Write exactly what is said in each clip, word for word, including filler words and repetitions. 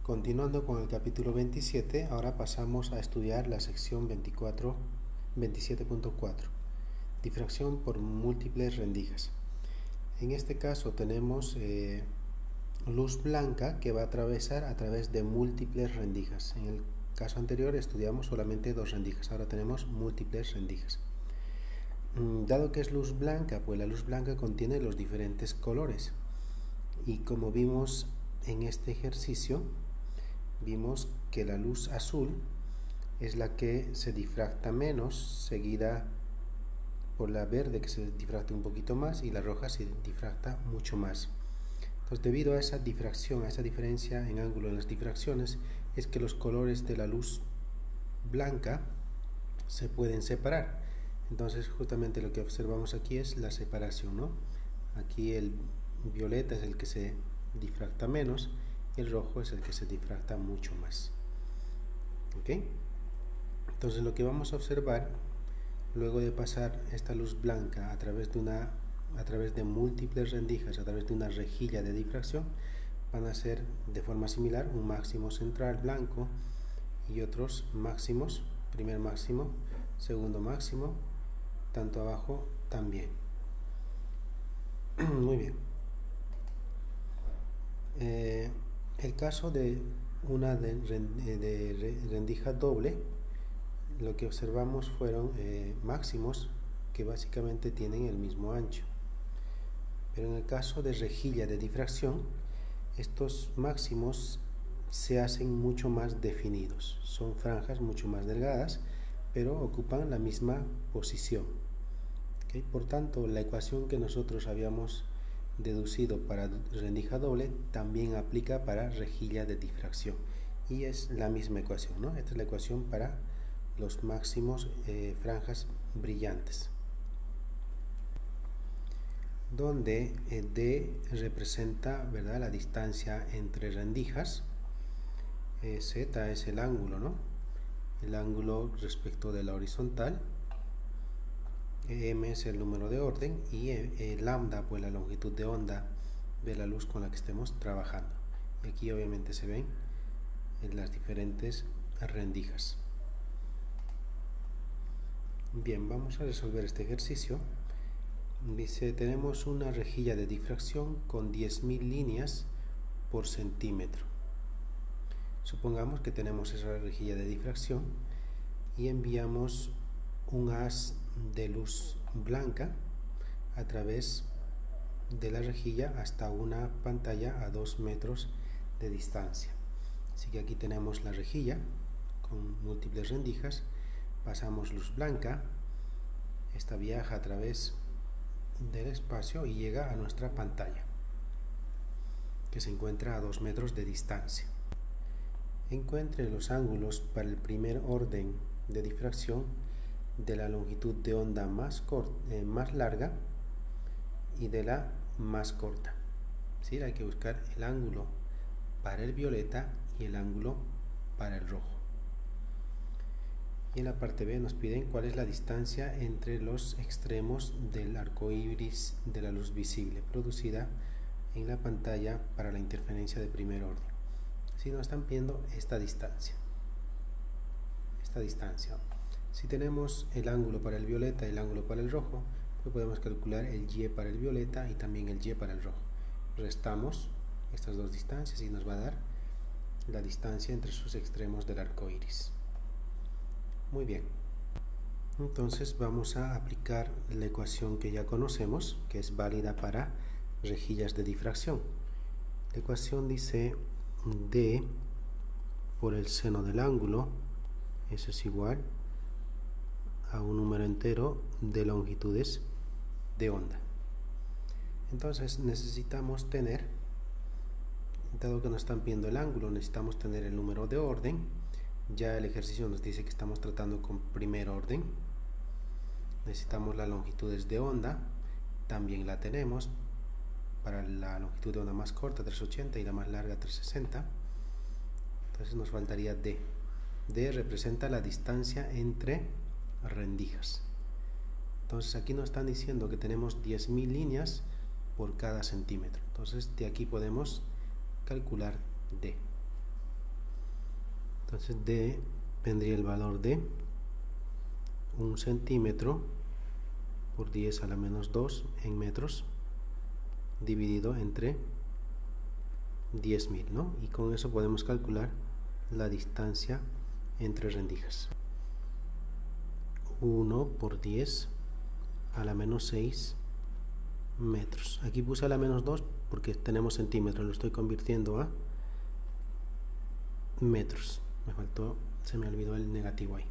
Continuando con el capítulo veintisiete, ahora pasamos a estudiar la sección veinticuatro, veintisiete punto cuatro, difracción por múltiples rendijas. En este caso tenemos eh, luz blanca que va a atravesar a través de múltiples rendijas. En el caso anterior estudiamos solamente dos rendijas, ahora tenemos múltiples rendijas. Dado que es luz blanca, pues la luz blanca contiene los diferentes colores. Y como vimos en este ejercicio, vimos que la luz azul es la que se difracta menos, seguida por la verde que se difracta un poquito más y la roja se difracta mucho más. Entonces, debido a esa difracción, a esa diferencia en ángulo en las difracciones, es que los colores de la luz blanca se pueden separar. Entonces, justamente lo que observamos aquí es la separación, ¿no? Aquí el violeta es el que se difracta menos, el rojo es el que se difracta mucho más. ¿Ok? Entonces lo que vamos a observar luego de pasar esta luz blanca a través de una a través de múltiples rendijas, a través de una rejilla de difracción, van a ser de forma similar un máximo central blanco y otros máximos, primer máximo, segundo máximo, tanto abajo también. Muy bien. Eh, el caso de una de, de rendija doble, lo que observamos fueron eh, máximos que básicamente tienen el mismo ancho. Pero en el caso de rejilla de difracción, estos máximos se hacen mucho más definidos. Son franjas mucho más delgadas, pero ocupan la misma posición. ¿Okay? Por tanto, la ecuación que nosotros habíamos deducido para rendija doble también aplica para rejilla de difracción y es la misma ecuación, ¿no? Esta es la ecuación para los máximos eh, franjas brillantes, donde eh, D representa, ¿verdad?, la distancia entre rendijas, eh, Z es el ángulo, ¿no?, el ángulo respecto de la horizontal, M es el número de orden y eh, lambda, pues la longitud de onda de la luz con la que estemos trabajando. Y aquí obviamente se ven en las diferentes rendijas. Bien, vamos a resolver este ejercicio. Dice, tenemos una rejilla de difracción con diez mil líneas por centímetro. Supongamos que tenemos esa rejilla de difracción y enviamos un haz de luz blanca a través de la rejilla hasta una pantalla a dos metros de distancia. Así que aquí tenemos la rejilla con múltiples rendijas, pasamos luz blanca, esta viaja a través del espacio y llega a nuestra pantalla, que se encuentra a dos metros de distancia. Encuentre los ángulos para el primer orden de difracción de la longitud de onda más, corta, eh, más larga y de la más corta. ¿Sí? Hay que buscar el ángulo para el violeta y el ángulo para el rojo. Y en la parte B nos piden cuál es la distancia entre los extremos del arco iris de la luz visible producida en la pantalla para la interferencia de primer orden. Si nos están pidiendo esta distancia, esta distancia. Si tenemos el ángulo para el violeta y el ángulo para el rojo, pues podemos calcular el Y para el violeta y también el Y para el rojo. Restamos estas dos distancias y nos va a dar la distancia entre sus extremos del arco iris. Muy bien. Entonces vamos a aplicar la ecuación que ya conocemos, que es válida para rejillas de difracción. La ecuación dice D por el seno del ángulo, eso es igual a un número entero de longitudes de onda. Entonces necesitamos tener, dado que nos están pidiendo el ángulo, necesitamos tener el número de orden. Ya el ejercicio nos dice que estamos tratando con primer orden. Necesitamos las longitudes de onda, también la tenemos para la longitud de onda más corta, trescientos ochenta, y la más larga, trescientos sesenta. Entonces nos faltaría D. D representa la distancia entre rendijas. Entonces aquí nos están diciendo que tenemos diez mil líneas por cada centímetro. Entonces de aquí podemos calcular D. Entonces D vendría el valor de un centímetro por diez a la menos dos en metros dividido entre diez mil, ¿no? Y con eso podemos calcular la distancia entre rendijas. uno por diez a la menos seis metros. Aquí puse a la menos dos porque tenemos centímetros, lo estoy convirtiendo a metros. Me faltó, se me olvidó el negativo ahí.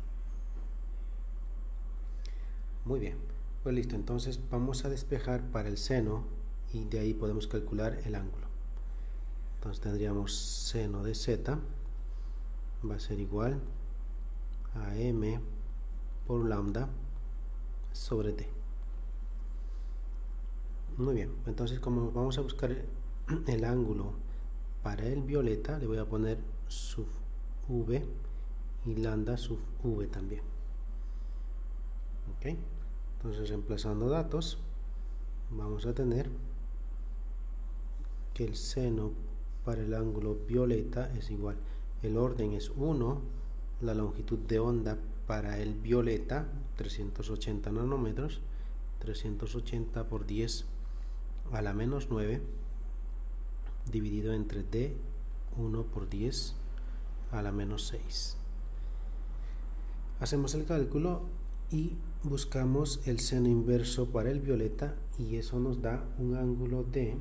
Muy bien, pues listo. Entonces vamos a despejar para el seno y de ahí podemos calcular el ángulo. Entonces tendríamos seno de z va a ser igual a m por lambda sobre t. Muy bien, entonces como vamos a buscar el ángulo para el violeta, le voy a poner sub v y lambda sub v también. Ok, entonces reemplazando datos vamos a tener que el seno para el ángulo violeta es igual, el orden es uno, la longitud de onda para el violeta trescientos ochenta nanómetros, trescientos ochenta por diez a la menos nueve dividido entre d uno por diez a la menos seis. Hacemos el cálculo y buscamos el seno inverso para el violeta y eso nos da un ángulo de,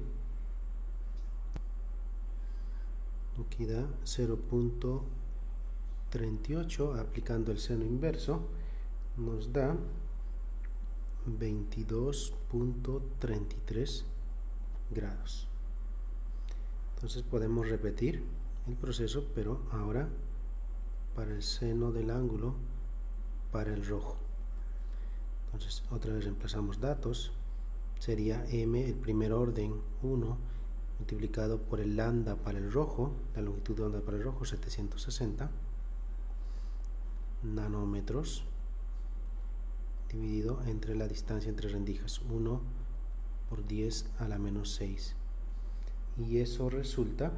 aquí da cero punto treinta y ocho, aplicando el seno inverso nos da veintidós punto treinta y tres grados. Entonces podemos repetir el proceso, pero ahora para el seno del ángulo para el rojo. Entonces otra vez reemplazamos datos, sería m, el primer orden, uno, multiplicado por el lambda para el rojo, la longitud de onda para el rojo, setecientos sesenta nanómetros, dividido entre la distancia entre rendijas, uno por diez a la menos seis, y eso resulta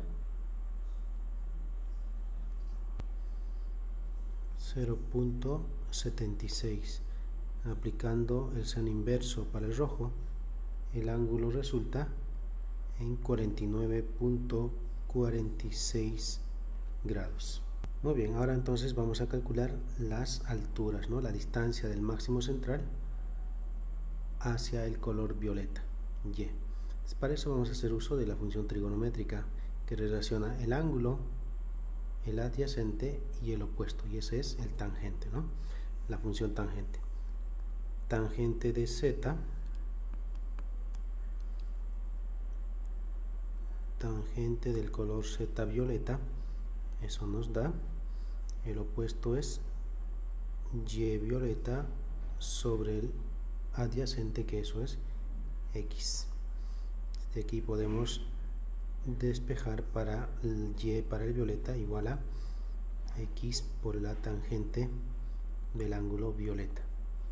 cero punto setenta y seis. Aplicando el seno inverso para el rojo, el ángulo resulta en cuarenta y nueve punto cuarenta y seis grados. Muy bien, ahora entonces vamos a calcular las alturas, ¿no? La distancia del máximo central hacia el color violeta, Y. Para eso vamos a hacer uso de la función trigonométrica que relaciona el ángulo, el adyacente y el opuesto, y ese es el tangente, ¿no? La función tangente. Tangente de z, tangente del color z violeta, eso nos da, el opuesto es y violeta sobre el adyacente, que eso es x. De aquí podemos despejar para el y para el violeta igual a x por la tangente del ángulo violeta.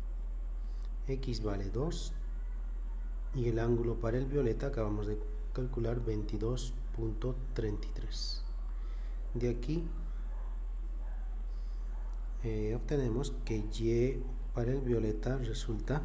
X vale dos y el ángulo para el violeta acabamos de calcular veintidós punto treinta y tres. De aquí eh, obtenemos que Y para el violeta resulta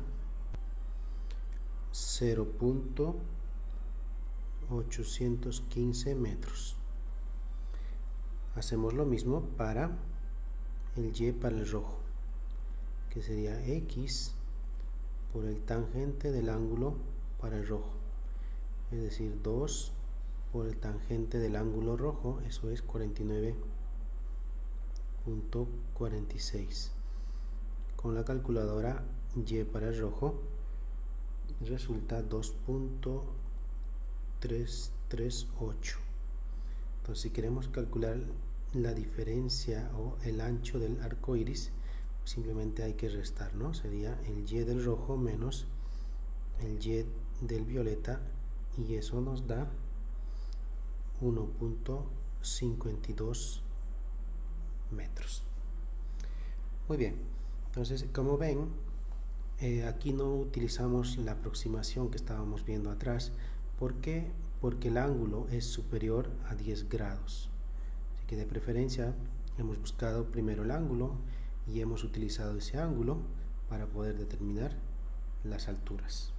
cero punto ochocientos quince metros. Hacemos lo mismo para el Y para el rojo, que sería X por el tangente del ángulo para el rojo, es decir, dos por el tangente del ángulo rojo, eso es cuarenta y nueve punto cuarenta y seis. Con la calculadora, Y para el rojo resulta dos punto trescientos treinta y ocho. Entonces, si queremos calcular la diferencia o el ancho del arco iris, simplemente hay que restar, ¿no? Sería el Y del rojo menos el Y del violeta, y eso nos da uno punto cincuenta y dos metros. Muy bien, entonces como ven, eh, aquí no utilizamos la aproximación que estábamos viendo atrás. ¿Por qué? Porque el ángulo es superior a diez grados, así que de preferencia hemos buscado primero el ángulo y hemos utilizado ese ángulo para poder determinar las alturas.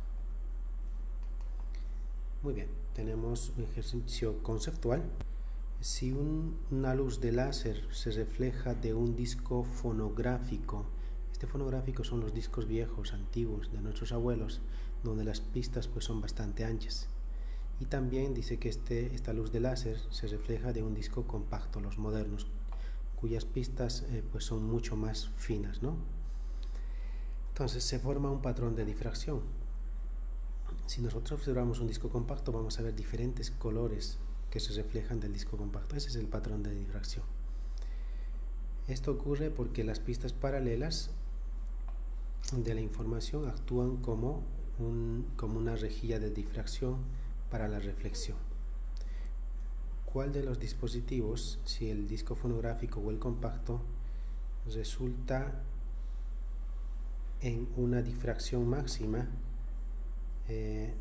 Muy bien, tenemos un ejercicio conceptual. Si un, una luz de láser se refleja de un disco fonográfico, este fonográfico son los discos viejos, antiguos, de nuestros abuelos, donde las pistas pues son bastante anchas. Y también dice que este, esta luz de láser se refleja de un disco compacto, los modernos, cuyas pistas eh, pues son mucho más finas, ¿no? Entonces se forma un patrón de difracción. Si nosotros observamos un disco compacto, vamos a ver diferentes colores que se reflejan del disco compacto. Ese es el patrón de difracción. Esto ocurre porque las pistas paralelas de la información actúan como, un, como una rejilla de difracción para la reflexión. ¿Cuál de los dispositivos, si el disco fonográfico o el compacto, resulta en una difracción máxima? Eh,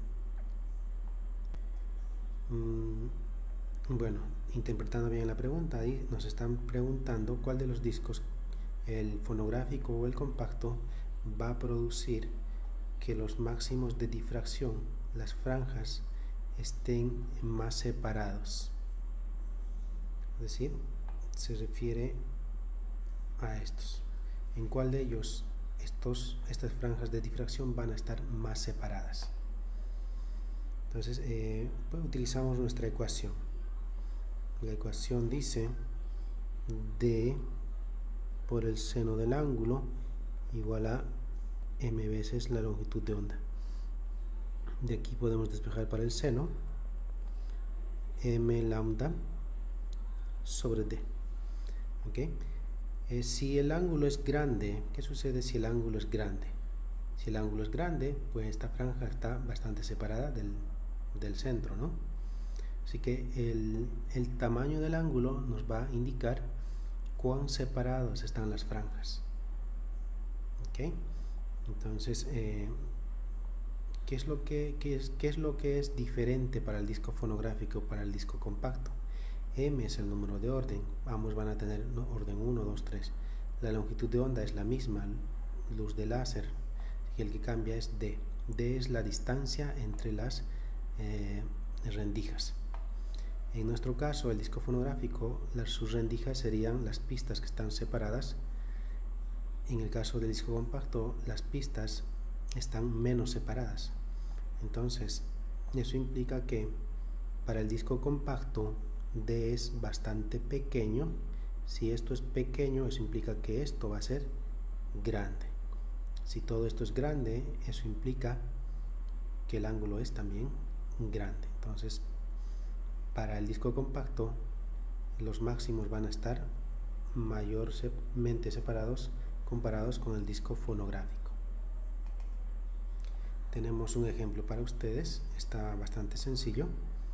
mmm, bueno, interpretando bien la pregunta, ahí nos están preguntando cuál de los discos, el fonográfico o el compacto, va a producir que los máximos de difracción, las franjas, estén más separados. Es decir, se refiere a estos. ¿En cuál de ellos estos, estas franjas de difracción van a estar más separadas? Entonces, eh, pues utilizamos nuestra ecuación. La ecuación dice D por el seno del ángulo igual a m veces la longitud de onda. De aquí podemos despejar para el seno m lambda sobre d. ¿Okay? Eh, si el ángulo es grande, ¿qué sucede si el ángulo es grande? Si el ángulo es grande, pues esta franja está bastante separada del, del centro, ¿no? Así que el, el tamaño del ángulo nos va a indicar cuán separados están las franjas. ¿Okay? Entonces, eh, ¿qué es lo que, qué es, qué es lo que es diferente para el disco fonográfico y para el disco compacto? M es el número de orden, ambos van a tener orden uno, dos, tres. La longitud de onda es la misma, luz de láser, y el que cambia es D. D es la distancia entre las eh, rendijas. En nuestro caso, el disco fonográfico, las, sus rendijas serían las pistas que están separadas. En el caso del disco compacto, las pistas están menos separadas. Entonces, eso implica que para el disco compacto, D es bastante pequeño. Si esto es pequeño, eso implica que esto va a ser grande. Si todo esto es grande, eso implica que el ángulo es también grande. Entonces, para el disco compacto, los máximos van a estar mayormente separados comparados con el disco fonográfico. Tenemos un ejemplo para ustedes, está bastante sencillo.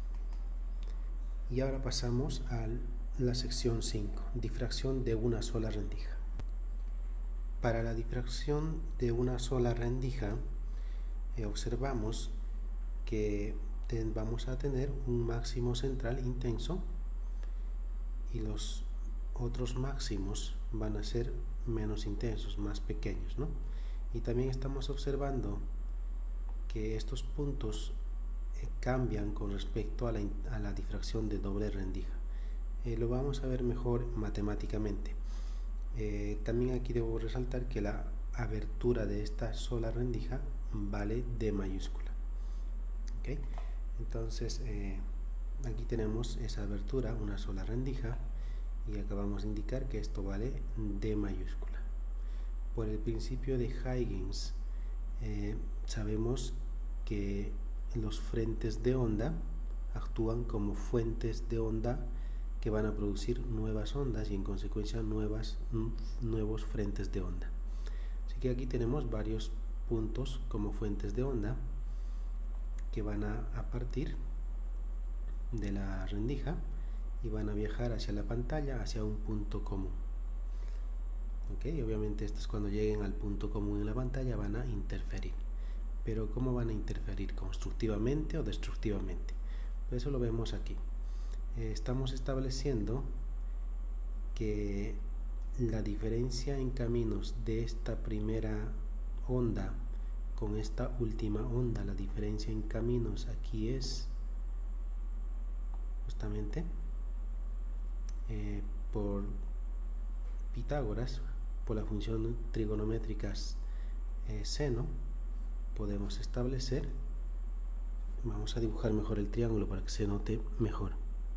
Y ahora pasamos a la sección cinco, difracción de una sola rendija. Para la difracción de una sola rendija, eh, observamos que ten, vamos a tener un máximo central intenso y los otros máximos van a ser menos intensos, más pequeños, ¿no? Y también estamos observando que estos puntos eh, cambian con respecto a la, a la difracción de doble rendija. Eh, lo vamos a ver mejor matemáticamente. Eh, también aquí debo resaltar que la abertura de esta sola rendija vale D mayúscula. ¿Okay? Entonces, eh, aquí tenemos esa abertura, una sola rendija, y acabamos de indicar que esto vale D mayúscula. Por el principio de Huygens, eh, sabemos que los frentes de onda actúan como fuentes de onda que van a producir nuevas ondas y en consecuencia nuevas, nuevos frentes de onda. Así que aquí tenemos varios puntos como fuentes de onda que van a, a partir de la rendija y van a viajar hacia la pantalla, hacia un punto común. ¿Okay? Obviamente estos cuando lleguen al punto común en la pantalla van a interferir. Pero ¿cómo van a interferir? ¿Constructivamente o destructivamente? Pues eso lo vemos aquí. Eh, estamos estableciendo que la diferencia en caminos de esta primera onda con esta última onda, la diferencia en caminos aquí es justamente eh, por Pitágoras, por la función trigonométrica eh, seno, podemos establecer, vamos a dibujar mejor el triángulo para que se note mejor.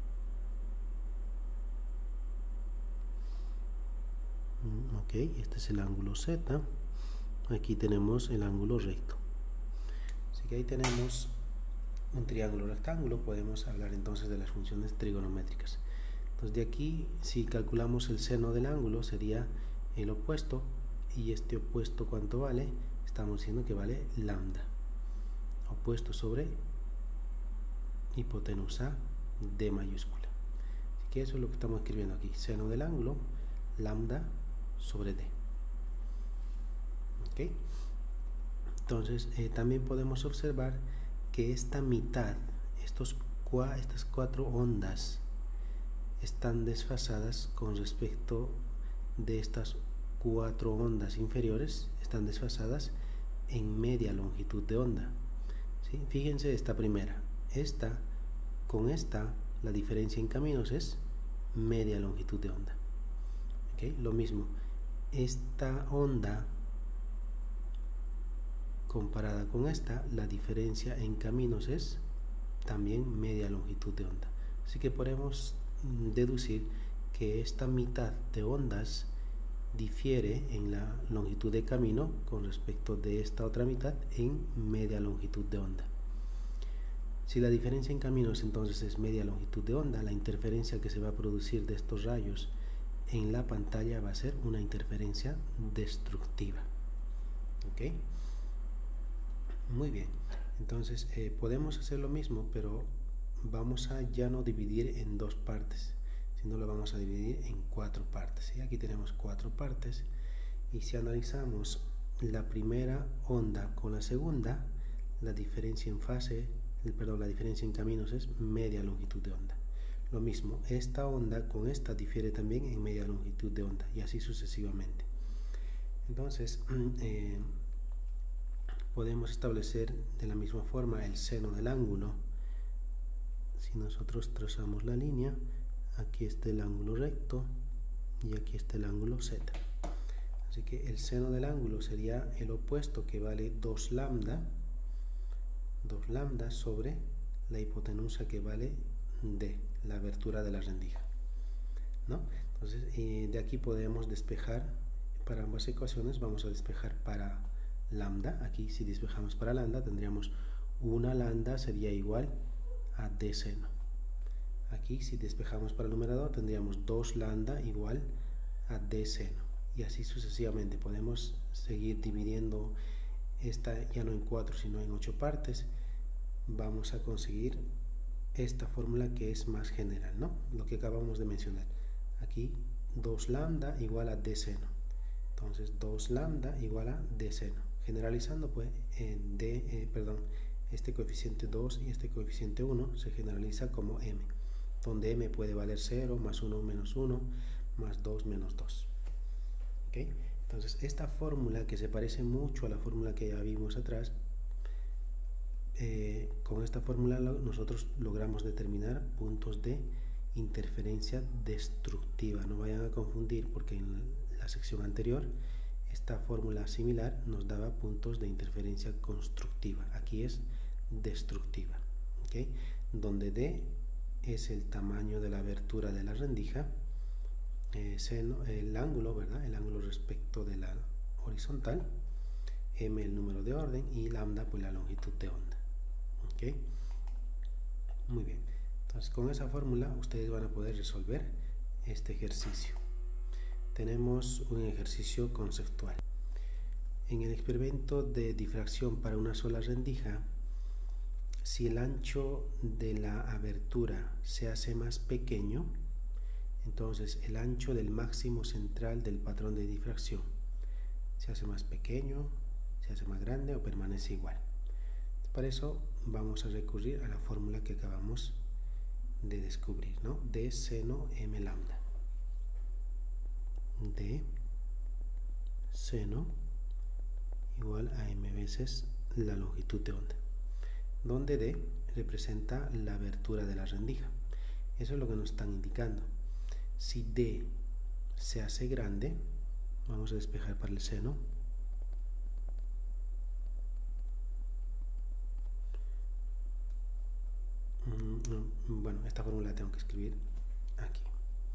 Ok, este es el ángulo Z. Aquí tenemos el ángulo recto. Así que ahí tenemos un triángulo rectángulo. Podemos hablar entonces de las funciones trigonométricas. Entonces de aquí, si calculamos el seno del ángulo, sería el opuesto. Y este opuesto, ¿cuánto vale? Estamos diciendo que vale lambda. Opuesto sobre hipotenusa D mayúscula. Así que eso es lo que estamos escribiendo aquí. Seno del ángulo, lambda sobre D. ¿Okay? Entonces eh, también podemos observar que esta mitad, estos cua, estas cuatro ondas están desfasadas con respecto de estas cuatro ondas inferiores, están desfasadas en media longitud de onda. ¿Sí? Fíjense esta primera, esta con esta la diferencia en caminos es media longitud de onda. ¿Okay? Lo mismo, esta onda comparada con esta, la diferencia en caminos es también media longitud de onda. Así que podemos deducir que esta mitad de ondas difiere en la longitud de camino con respecto de esta otra mitad en media longitud de onda. Si la diferencia en caminos entonces es media longitud de onda, la interferencia que se va a producir de estos rayos en la pantalla va a ser una interferencia destructiva. ¿Ok? Muy bien, entonces eh, podemos hacer lo mismo, pero vamos a ya no dividir en dos partes, sino lo vamos a dividir en cuatro partes. ¿Sí? Aquí tenemos cuatro partes, y si analizamos la primera onda con la segunda, la diferencia en fase, perdón, la diferencia en caminos es media longitud de onda. Lo mismo, esta onda con esta difiere también en media longitud de onda, y así sucesivamente. Entonces, eh, podemos establecer de la misma forma el seno del ángulo. Si nosotros trazamos la línea, aquí está el ángulo recto y aquí está el ángulo Z. Así que el seno del ángulo sería el opuesto, que vale dos lambda, dos lambda sobre la hipotenusa, que vale D, la abertura de la rendija, ¿no? Entonces eh, de aquí podemos despejar para ambas ecuaciones. Vamos a despejar para lambda. Aquí si despejamos para lambda tendríamos una lambda sería igual a D seno. Aquí si despejamos para el numerador tendríamos dos lambda igual a D seno, y así sucesivamente. Podemos seguir dividiendo esta ya no en cuatro sino en ocho partes. Vamos a conseguir esta fórmula que es más general, ¿no? Lo que acabamos de mencionar. Aquí dos lambda igual a D seno. Entonces dos lambda igual a D seno. Generalizando, pues en D, eh, perdón, este coeficiente dos y este coeficiente uno se generaliza como M, donde M puede valer cero, más uno menos uno, más dos menos dos. ¿Okay? Entonces esta fórmula, que se parece mucho a la fórmula que ya vimos atrás, eh, con esta fórmula nosotros logramos determinar puntos de interferencia destructiva. No vayan a confundir, porque en la sección anterior esta fórmula similar nos daba puntos de interferencia constructiva. Aquí es destructiva, ¿okay? Donde D es el tamaño de la abertura de la rendija, eh, seno, el ángulo, ¿verdad? El ángulo respecto de la horizontal, M el número de orden, y lambda pues la longitud de onda. ¿Okay? Muy bien, entonces con esa fórmula ustedes van a poder resolver este ejercicio. Tenemos un ejercicio conceptual. En el experimento de difracción para una sola rendija, si el ancho de la abertura se hace más pequeño, entonces el ancho del máximo central del patrón de difracción se hace más pequeño, se hace más grande o permanece igual. Para eso vamos a recurrir a la fórmula que acabamos de descubrir, ¿no? D seno M lambda. D seno igual a m veces la longitud de onda, donde D representa la abertura de la rendija. Eso es lo que nos están indicando. Si D se hace grande, vamos a despejar para el seno. Bueno, esta fórmula la tengo que escribir aquí.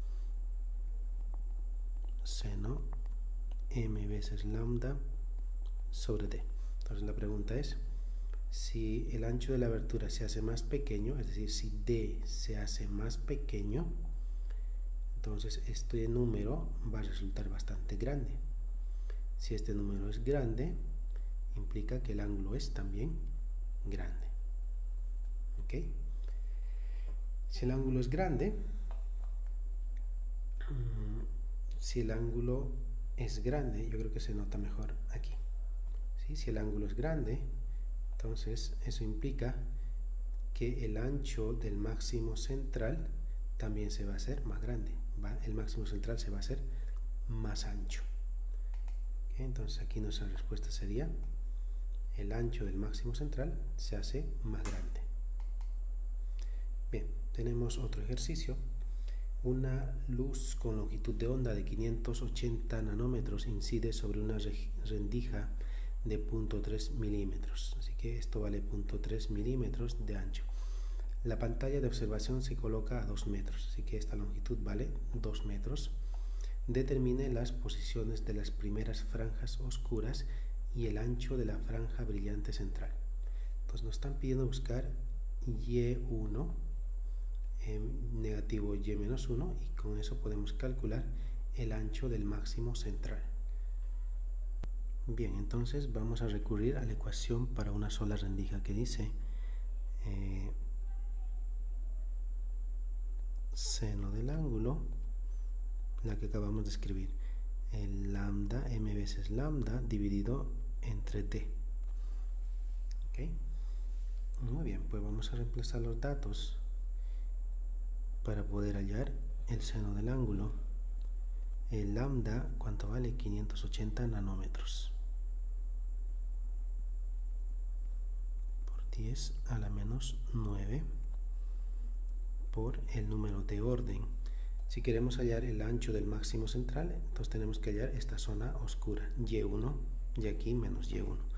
Seno m veces lambda sobre D. Entonces la pregunta es, si el ancho de la abertura se hace más pequeño, es decir, si D se hace más pequeño, entonces este número va a resultar bastante grande. Si este número es grande, implica que el ángulo es también grande. ¿Ok? Si el ángulo es grande, si el ángulo es grande, yo creo que se nota mejor aquí. ¿Sí? Si el ángulo es grande, entonces eso implica que el ancho del máximo central también se va a hacer más grande. ¿Va? El máximo central se va a hacer más ancho. ¿Okay? Entonces aquí nuestra respuesta sería: el ancho del máximo central se hace más grande. Bien, tenemos otro ejercicio. Una luz con longitud de onda de quinientos ochenta nanómetros incide sobre una rendija de cero punto tres milímetros, así que esto vale cero punto tres milímetros de ancho. La pantalla de observación se coloca a dos metros, así que esta longitud vale dos metros. Determine las posiciones de las primeras franjas oscuras y el ancho de la franja brillante central. Entonces nos están pidiendo buscar Y uno, eh, negativo Y menos uno, y con eso podemos calcular el ancho del máximo central. Bien, entonces vamos a recurrir a la ecuación para una sola rendija que dice eh, seno del ángulo, la que acabamos de escribir, el lambda, m veces lambda dividido entre d. ¿Okay? Muy bien, pues vamos a reemplazar los datos para poder hallar el seno del ángulo. El lambda, ¿cuánto vale? quinientos ochenta nanómetros. Por diez a la menos nueve por el número de orden. Si queremos hallar el ancho del máximo central, entonces tenemos que hallar esta zona oscura, Y uno, y aquí menos Y uno.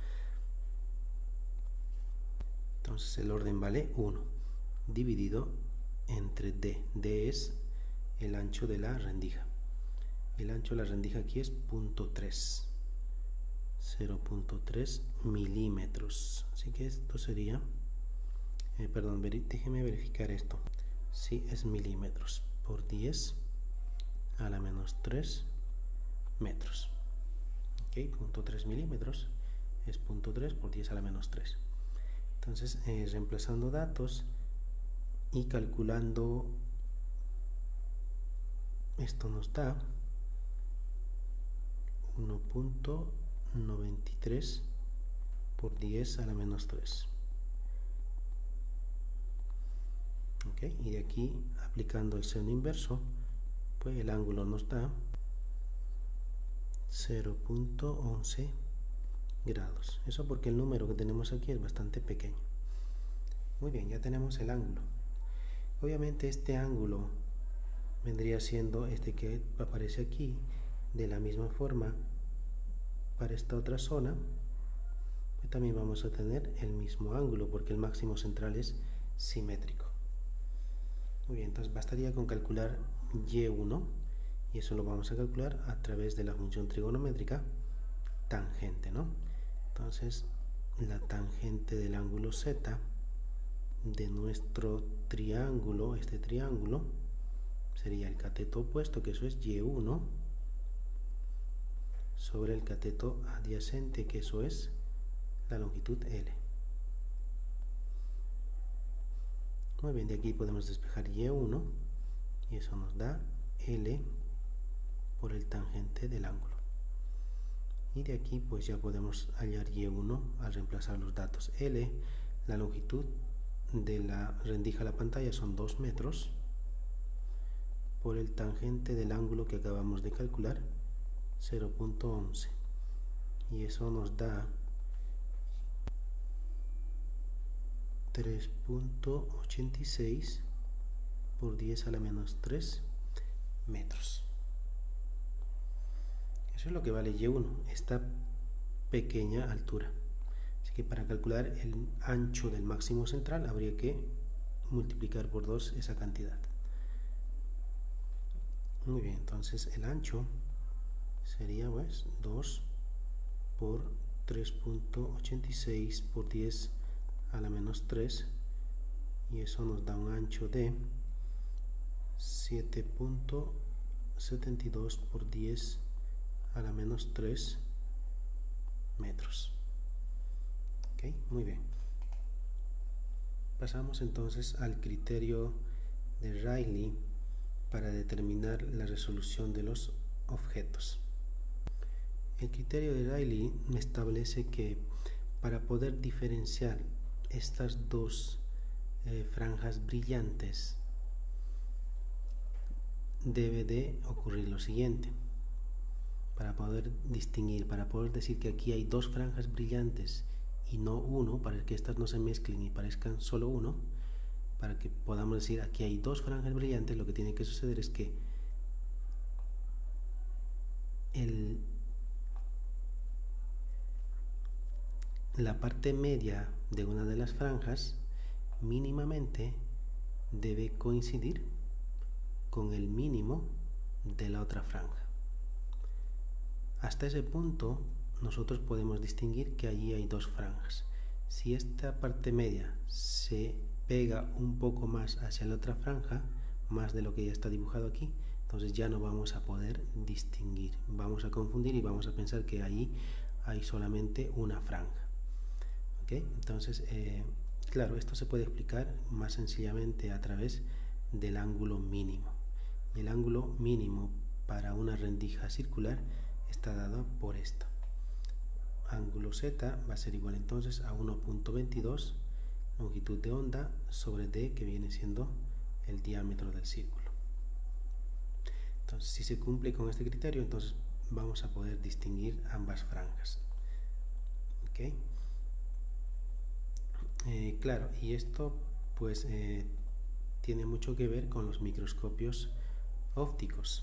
Entonces el orden vale uno, dividido entre D. D es el ancho de la rendija. El ancho de la rendija aquí es punto tres, cero punto tres milímetros. Así que esto sería, eh, perdón, déjeme verificar esto. Sí, es milímetros por diez a la menos tres metros. Ok, punto tres milímetros es punto tres por diez a la menos tres. Entonces, eh, reemplazando datos y calculando, esto nos da uno punto noventa y tres por diez a la menos tres. Okay, y de aquí, aplicando el seno inverso, pues el ángulo nos da cero punto once grados. Eso porque el número que tenemos aquí es bastante pequeño. Muy bien, ya tenemos el ángulo. Obviamente este ángulo vendría siendo este que aparece aquí. De la misma forma, para esta otra zona, pues también vamos a tener el mismo ángulo porque el máximo central es simétrico. Muy bien, entonces bastaría con calcular Y uno, y eso lo vamos a calcular a través de la función trigonométrica tangente, ¿no? Entonces, la tangente del ángulo Z de nuestro triángulo, este triángulo, sería el cateto opuesto, que eso es Y uno, sobre el cateto adyacente, que eso es la longitud L. Muy bien, de aquí podemos despejar Y uno y eso nos da L por el tangente del ángulo. Y de aquí pues ya podemos hallar Y uno al reemplazar los datos. L, la longitud de la rendija a la pantalla son dos metros por el tangente del ángulo que acabamos de calcular, cero punto once, y eso nos da tres punto ochenta y seis por diez a la menos tres metros. Eso es lo que vale Y uno, esta pequeña altura. Así que para calcular el ancho del máximo central habría que multiplicar por dos esa cantidad. Muy bien, entonces el ancho sería pues dos por tres punto ochenta y seis por diez a la menos tres, y eso nos da un ancho de siete punto setenta y dos por diez a la menos tres metros. Ok, muy bien. Pasamos entonces al criterio de Rayleigh para determinar la resolución de los objetos. El criterio de Rayleigh me establece que para poder diferenciar estas dos eh, franjas brillantes debe de ocurrir lo siguiente. Para poder distinguir, para poder decir que aquí hay dos franjas brillantes y no uno, para que estas no se mezclen y parezcan solo uno, para que podamos decir aquí hay dos franjas brillantes, lo que tiene que suceder es que el, la parte media de una de las franjas mínimamente debe coincidir con el mínimo de la otra franja. Hasta ese punto nosotros podemos distinguir que allí hay dos franjas. Si esta parte media se pega un poco más hacia la otra franja, más de lo que ya está dibujado aquí, entonces ya no vamos a poder distinguir, vamos a confundir y vamos a pensar que allí hay solamente una franja. ¿Ok? Entonces, eh, claro, esto se puede explicar más sencillamente a través del ángulo mínimo. Y el ángulo mínimo para una rendija circular está dado por esto. Ángulo Z va a ser igual entonces a uno punto veintidós longitud de onda sobre D, que viene siendo el diámetro del círculo. Entonces, si se cumple con este criterio, entonces vamos a poder distinguir ambas franjas. ¿Ok? Eh, claro, y esto pues eh, tiene mucho que ver con los microscopios ópticos.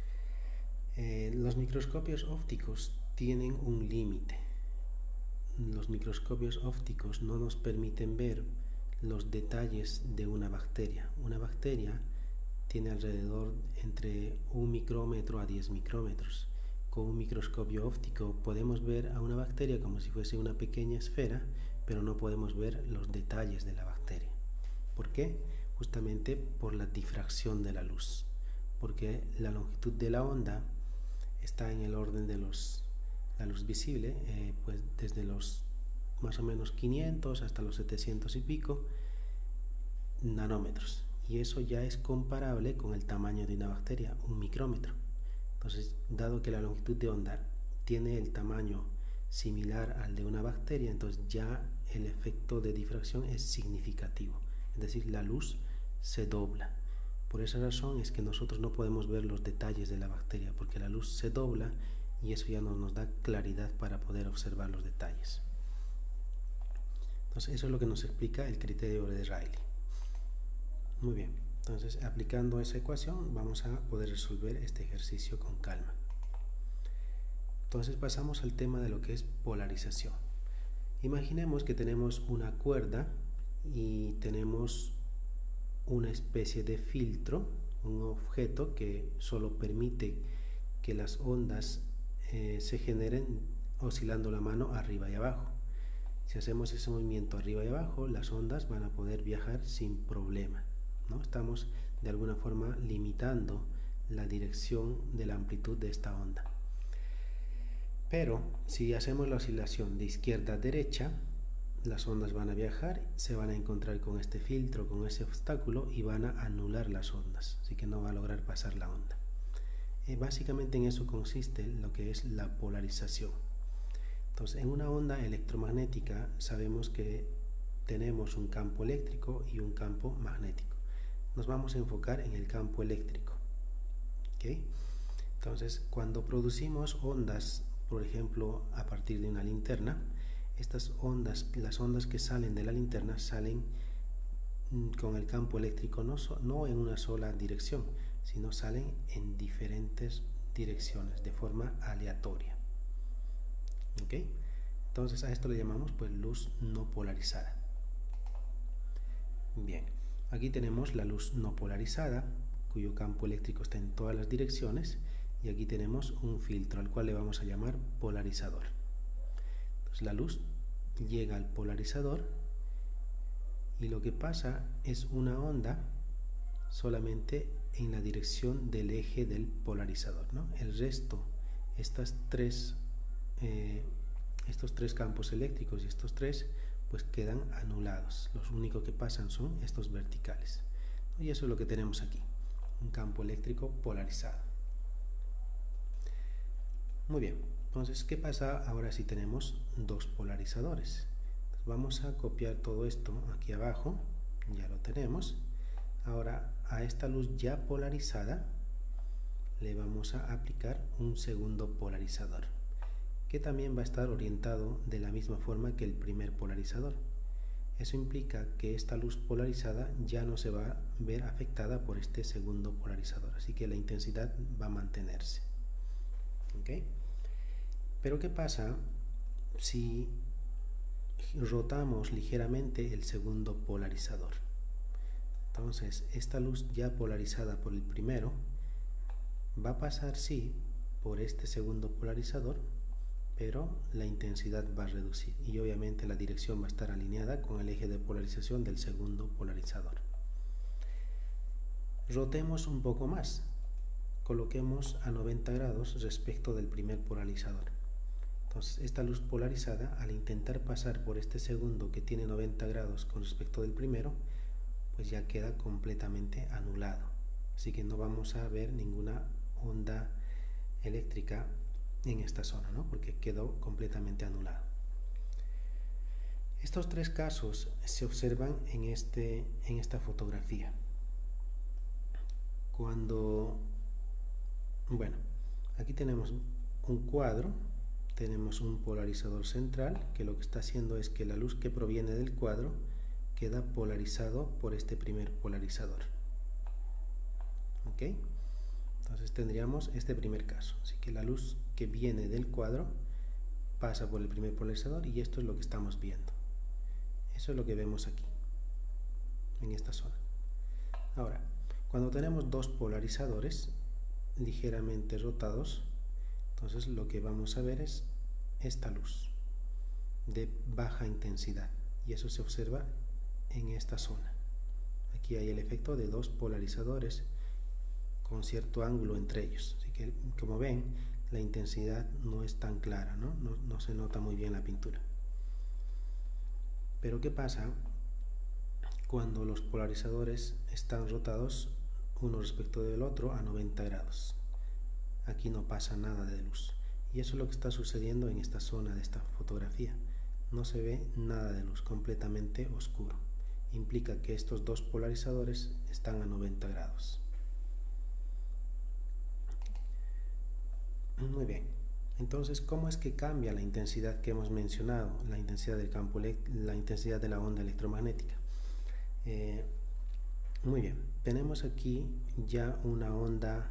Eh, los microscopios ópticos tienen un límite. Los microscopios ópticos no nos permiten ver los detalles de una bacteria. Una bacteria tiene alrededor entre un micrómetro a diez micrómetros. Con un microscopio óptico podemos ver a una bacteria como si fuese una pequeña esfera, pero no podemos ver los detalles de la bacteria. ¿Por qué? Justamente por la difracción de la luz, porque la longitud de la onda está en el orden de los la luz visible, eh, pues desde los más o menos quinientos hasta los setecientos y pico nanómetros, y eso ya es comparable con el tamaño de una bacteria, un micrómetro. Entonces, dado que la longitud de onda tiene el tamaño similar al de una bacteria, entonces ya el efecto de difracción es significativo, es decir, la luz se dobla. Por esa razón es que nosotros no podemos ver los detalles de la bacteria, porque la luz se dobla y eso ya no nos da claridad para poder observar los detalles. Entonces, eso es lo que nos explica el criterio de Rayleigh. Muy bien, entonces aplicando esa ecuación vamos a poder resolver este ejercicio con calma. Entonces pasamos al tema de lo que es polarización. Imaginemos que tenemos una cuerda y tenemos una especie de filtro, un objeto que solo permite que las ondas eh, se generen oscilando la mano arriba y abajo. Si hacemos ese movimiento arriba y abajo, las ondas van a poder viajar sin problema, ¿no? Estamos de alguna forma limitando la dirección de la amplitud de esta onda. Pero si hacemos la oscilación de izquierda a derecha, las ondas van a viajar, se van a encontrar con este filtro, con ese obstáculo, y van a anular las ondas, así que no va a lograr pasar la onda. Eh, básicamente en eso consiste lo que es la polarización. Entonces, en una onda electromagnética sabemos que tenemos un campo eléctrico y un campo magnético. Nos vamos a enfocar en el campo eléctrico. ¿Okay? Entonces, cuando producimos ondas, por ejemplo, a partir de una linterna, estas ondas, las ondas que salen de la linterna salen con el campo eléctrico no, so, no en una sola dirección, sino salen en diferentes direcciones de forma aleatoria. ¿Ok? Entonces a esto le llamamos pues luz no polarizada. Bien, aquí tenemos la luz no polarizada, cuyo campo eléctrico está en todas las direcciones, y aquí tenemos un filtro al cual le vamos a llamar polarizador. Entonces la luz llega al polarizador y lo que pasa es una onda solamente en la dirección del eje del polarizador, ¿no? El resto, estas tres, eh, estos tres campos eléctricos y estos tres, pues quedan anulados. Los únicos que pasan son estos verticales. Y eso es lo que tenemos aquí, un campo eléctrico polarizado. Muy bien, entonces, ¿qué pasa ahora si tenemos dos polarizadores? Entonces, vamos a copiar todo esto aquí abajo, ya lo tenemos. Ahora, a esta luz ya polarizada le vamos a aplicar un segundo polarizador, que también va a estar orientado de la misma forma que el primer polarizador. Eso implica que esta luz polarizada ya no se va a ver afectada por este segundo polarizador, así que la intensidad va a mantenerse. ¿Okay? Pero ¿qué pasa si rotamos ligeramente el segundo polarizador? Entonces, esta luz ya polarizada por el primero va a pasar, sí, por este segundo polarizador, pero la intensidad va a reducir y obviamente la dirección va a estar alineada con el eje de polarización del segundo polarizador. Rotemos un poco más, coloquemos a noventa grados respecto del primer polarizador. Entonces, esta luz polarizada, al intentar pasar por este segundo que tiene noventa grados con respecto del primero, pues ya queda completamente anulado. Así que no vamos a ver ninguna onda eléctrica en esta zona, ¿no? Porque quedó completamente anulado. Estos tres casos se observan en, este, en esta fotografía. Cuando, bueno, aquí tenemos un cuadro, tenemos un polarizador central, que lo que está haciendo es que la luz que proviene del cuadro queda polarizado por este primer polarizador. ¿Ok? Entonces tendríamos este primer caso. Así que la luz que viene del cuadro pasa por el primer polarizador y esto es lo que estamos viendo. Eso es lo que vemos aquí, en esta zona. Ahora, cuando tenemos dos polarizadores ligeramente rotados, entonces lo que vamos a ver es esta luz de baja intensidad y eso se observa en esta zona. Aquí hay el efecto de dos polarizadores con cierto ángulo entre ellos, así que como ven la intensidad no es tan clara, ¿no? No, no se nota muy bien la pintura. Pero ¿qué pasa cuando los polarizadores están rotados uno respecto del otro a noventa grados? Aquí no pasa nada de luz y eso es lo que está sucediendo en esta zona de esta fotografía. No se ve nada de luz, completamente oscuro. Implica que estos dos polarizadores están a noventa grados. Muy bien, entonces, ¿cómo es que cambia la intensidad que hemos mencionado? La intensidad del campo, la intensidad de la onda electromagnética. Eh, muy bien, tenemos aquí ya una onda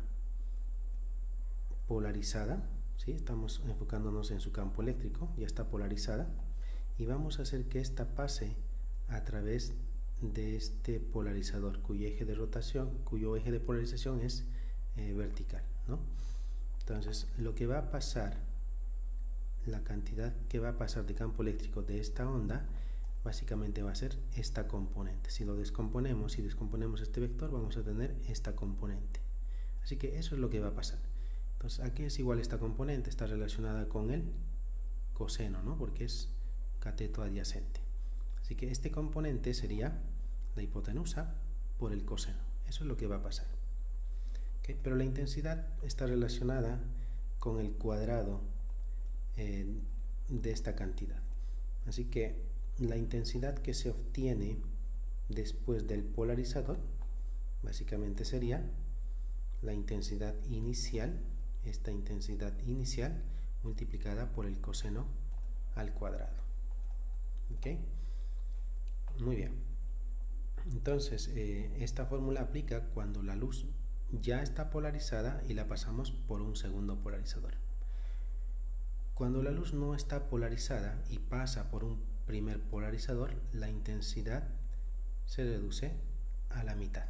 polarizada, ¿sí? Estamos enfocándonos en su campo eléctrico, ya está polarizada, y vamos a hacer que ésta pase a través de este polarizador, cuyo eje de rotación, cuyo eje de polarización es eh, vertical, ¿no? Entonces, lo que va a pasar, la cantidad que va a pasar de campo eléctrico de esta onda, básicamente va a ser esta componente. Si lo descomponemos, si descomponemos este vector, vamos a tener esta componente. Así que eso es lo que va a pasar. Entonces, ¿a qué es igual esta componente? Está relacionada con el coseno, ¿no? Porque es cateto adyacente. Así que este componente sería la hipotenusa por el coseno. Eso es lo que va a pasar. Pero la intensidad está relacionada con el cuadrado eh, de esta cantidad. Así que la intensidad que se obtiene después del polarizador básicamente sería la intensidad inicial esta intensidad inicial multiplicada por el coseno al cuadrado. ¿Ok? Muy bien. Entonces, eh, esta fórmula aplica cuando la luz ya está polarizada y la pasamos por un segundo polarizador. Cuando la luz no está polarizada y pasa por un primer polarizador, la intensidad se reduce a la mitad.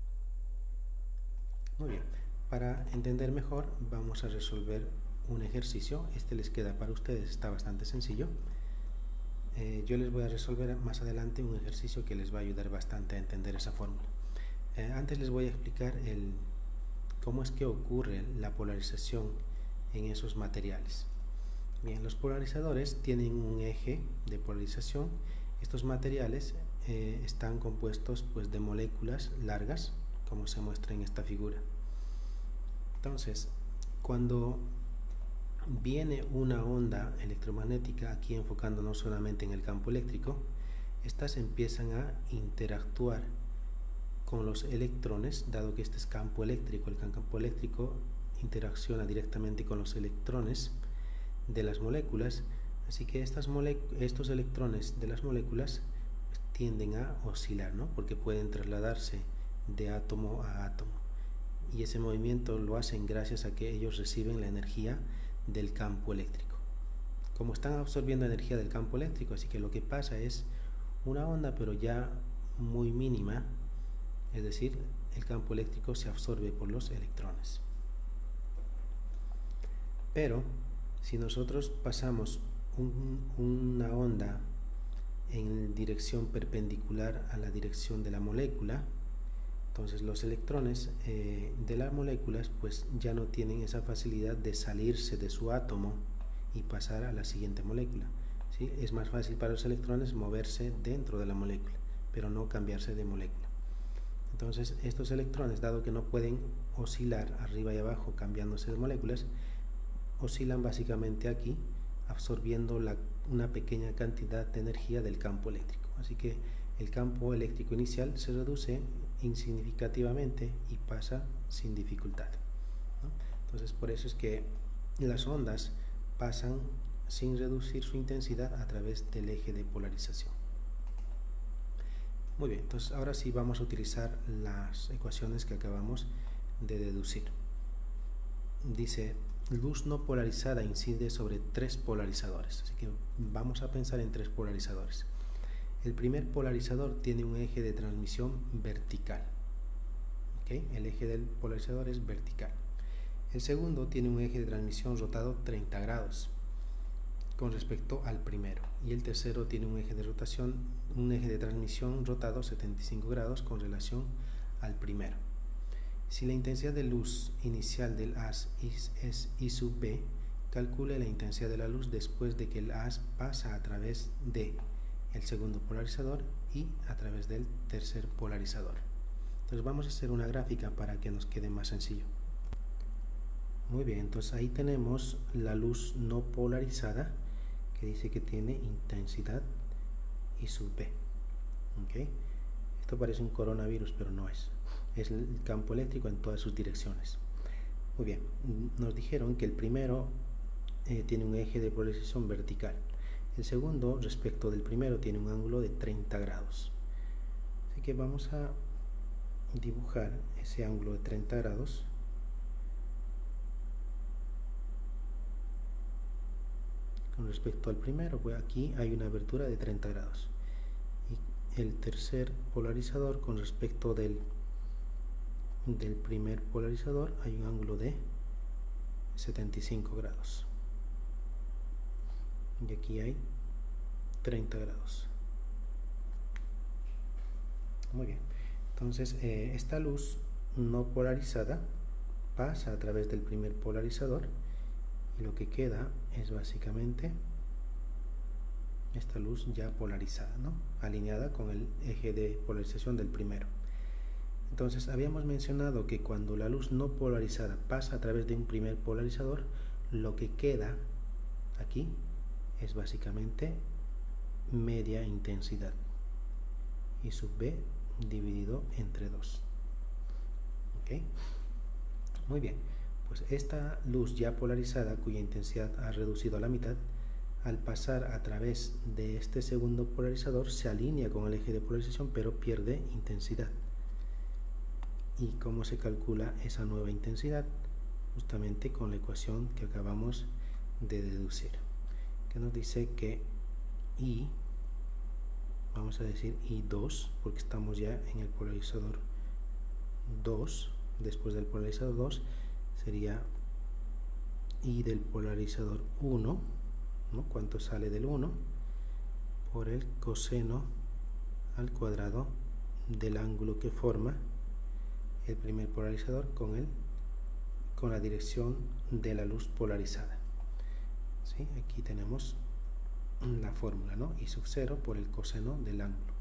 Muy bien, para entender mejor vamos a resolver un ejercicio. Este les queda para ustedes, está bastante sencillo. Eh, yo les voy a resolver más adelante un ejercicio que les va a ayudar bastante a entender esa fórmula. Eh, antes les voy a explicar el, cómo es que ocurre la polarización en esos materiales. Bien, los polarizadores tienen un eje de polarización. Estos materiales eh, están compuestos pues, de moléculas largas, como se muestra en esta figura. Entonces, cuando viene una onda electromagnética, aquí enfocándonos solamente en el campo eléctrico, estas empiezan a interactuar con los electrones, dado que este es campo eléctrico. El campo eléctrico interacciona directamente con los electrones de las moléculas, así que estas estos electrones de las moléculas tienden a oscilar, ¿no? Porque pueden trasladarse de átomo a átomo, y ese movimiento lo hacen gracias a que ellos reciben la energía del campo eléctrico. Como están absorbiendo energía del campo eléctrico, así que lo que pasa es una onda, pero ya muy mínima, es decir, el campo eléctrico se absorbe por los electrones. Pero si nosotros pasamos un, una onda en dirección perpendicular a la dirección de la molécula, entonces los electrones eh, de las moléculas pues ya no tienen esa facilidad de salirse de su átomo y pasar a la siguiente molécula, ¿sí? Es más fácil para los electrones moverse dentro de la molécula, pero no cambiarse de molécula. Entonces estos electrones, dado que no pueden oscilar arriba y abajo cambiándose de moléculas, oscilan básicamente aquí, absorbiendo la, una pequeña cantidad de energía del campo eléctrico. Así que el campo eléctrico inicial se reduce insignificativamente y pasa sin dificultad, ¿no? Entonces por eso es que las ondas pasan sin reducir su intensidad a través del eje de polarización. Muy bien, entonces ahora sí vamos a utilizar las ecuaciones que acabamos de deducir. Dice: luz no polarizada incide sobre tres polarizadores. Así que vamos a pensar en tres polarizadores. El primer polarizador tiene un eje de transmisión vertical. ¿Okay? El eje del polarizador es vertical. El segundo tiene un eje de transmisión rotado treinta grados con respecto al primero. Y el tercero tiene un eje de rotación, un eje de transmisión rotado setenta y cinco grados con relación al primero. Si la intensidad de luz inicial del haz es I sub B, calcule la intensidad de la luz después de que el haz pasa a través de el segundo polarizador y a través del tercer polarizador. Entonces vamos a hacer una gráfica para que nos quede más sencillo. Muy bien, entonces ahí tenemos la luz no polarizada, que dice que tiene intensidad I sub B. ¿Okay? Esto parece un coronavirus, pero no es. Es el campo eléctrico en todas sus direcciones. Muy bien, nos dijeron que el primero eh, tiene un eje de polarización vertical. El segundo, respecto del primero, tiene un ángulo de treinta grados. Así que vamos a dibujar ese ángulo de treinta grados. Con respecto al primero, pues aquí hay una abertura de treinta grados. Y el tercer polarizador, con respecto del, del primer polarizador, hay un ángulo de setenta y cinco grados. Y aquí hay treinta grados. Muy bien, entonces eh, esta luz no polarizada pasa a través del primer polarizador y lo que queda es básicamente esta luz ya polarizada, ¿no? Alineada con el eje de polarización del primero. Entonces habíamos mencionado que cuando la luz no polarizada pasa a través de un primer polarizador, lo que queda aquí es básicamente media intensidad, I sub B dividido entre dos. ¿Ok? Muy bien, pues esta luz ya polarizada, cuya intensidad ha reducido a la mitad, al pasar a través de este segundo polarizador se alinea con el eje de polarización, pero pierde intensidad. ¿Y cómo se calcula esa nueva intensidad? Justamente con la ecuación que acabamos de deducir, que nos dice que I, vamos a decir I dos, porque estamos ya en el polarizador dos, después del polarizador dos sería I del polarizador uno, ¿no? ¿Cuánto sale del uno? Por el coseno al cuadrado del ángulo que forma el primer polarizador con, el, con la dirección de la luz polarizada. ¿Sí? Aquí tenemos la fórmula, ¿no? I sub cero por el coseno del ángulo.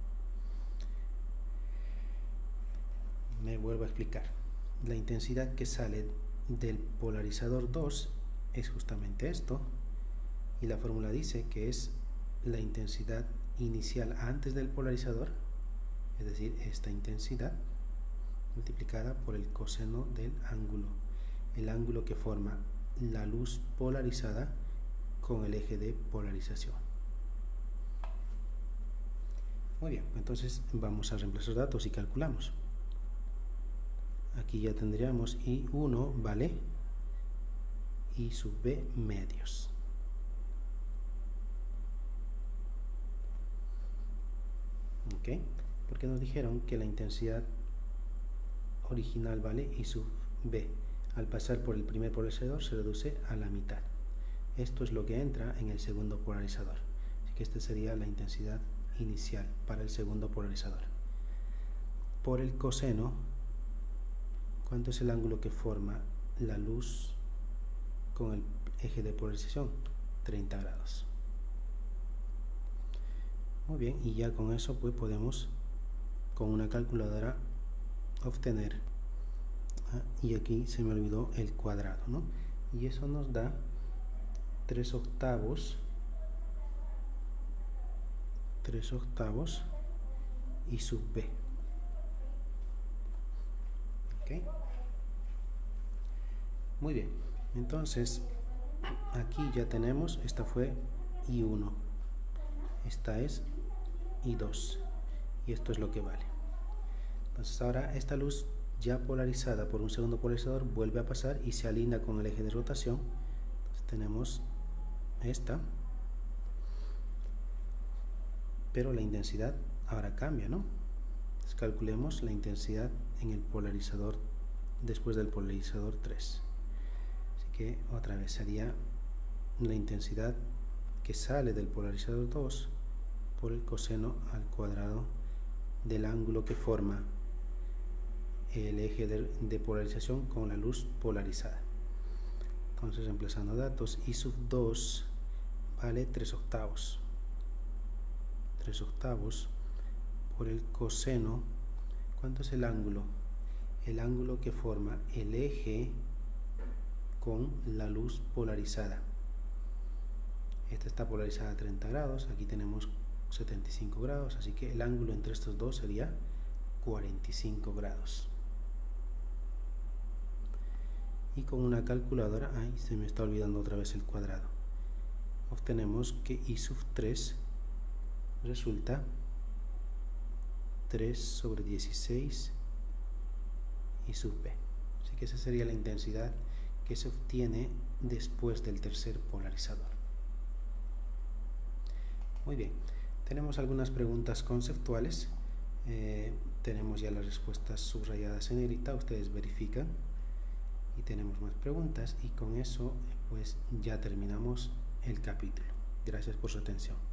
Me vuelvo a explicar. La intensidad que sale del polarizador dos es justamente esto, y la fórmula dice que es la intensidad inicial antes del polarizador, es decir, esta intensidad multiplicada por el coseno del ángulo, el ángulo que forma la luz polarizada con el eje de polarización. Muy bien, entonces vamos a reemplazar datos y calculamos. Aquí ya tendríamos I uno vale I sub B medios. ¿Ok? Porque nos dijeron que la intensidad original vale I sub B. Al pasar por el primer polarizador se reduce a la mitad. Esto es lo que entra en el segundo polarizador. Así que esta sería la intensidad inicial para el segundo polarizador. Por el coseno, ¿cuánto es el ángulo que forma la luz con el eje de polarización? treinta grados. Muy bien, y ya con eso pues podemos con una calculadora obtener, ah, y aquí se me olvidó el cuadrado, ¿no? Y eso nos da tres octavos tres octavos I sub B. ¿Ok? Muy bien, entonces aquí ya tenemos, esta fue I uno, esta es I dos, y esto es lo que vale. Entonces ahora esta luz ya polarizada por un segundo polarizador vuelve a pasar y se alinea con el eje de rotación. Entonces tenemos esta, pero la intensidad ahora cambia, ¿no? Entonces calculemos la intensidad en el polarizador después del polarizador tres. Así que otra vez sería la intensidad que sale del polarizador dos por el coseno al cuadrado del ángulo que forma el eje de, de polarización con la luz polarizada. Entonces, reemplazando datos, I sub dos vale tres octavos. tres octavos por el coseno. ¿Cuánto es el ángulo? El ángulo que forma el eje con la luz polarizada. Esta está polarizada a treinta grados, aquí tenemos setenta y cinco grados, así que el ángulo entre estos dos sería cuarenta y cinco grados. Y con una calculadora, ay, se me está olvidando otra vez el cuadrado, obtenemos que I sub tres resulta tres sobre dieciséis I sub B. Así que esa sería la intensidad que se obtiene después del tercer polarizador. Muy bien, tenemos algunas preguntas conceptuales. Eh, tenemos ya las respuestas subrayadas en negrita, ustedes verifican. Y tenemos más preguntas, y con eso pues ya terminamos el capítulo. Gracias por su atención.